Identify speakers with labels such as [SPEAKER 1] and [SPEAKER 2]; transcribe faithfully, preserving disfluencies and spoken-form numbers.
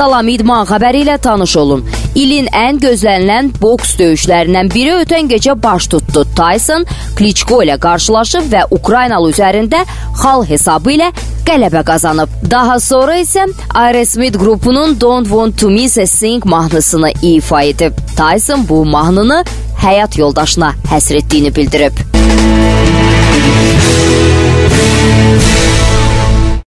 [SPEAKER 1] Salam İdman xəbəri ilə tanış olun. İlin ən gözlənilən boks döyüşlərindən biri ötən gecə baş tutdu. Tyson Klitschko ilə qarşılaşıb və Ukraynalı üzərində xal hesabı ilə qələbə qazanıb. Daha sonra isə Aerosmith qrupunun Don't Want To Miss A Thing mahnısını ifa edib. Tyson bu mahnını həyat yoldaşına həsr etdiyini bildirib.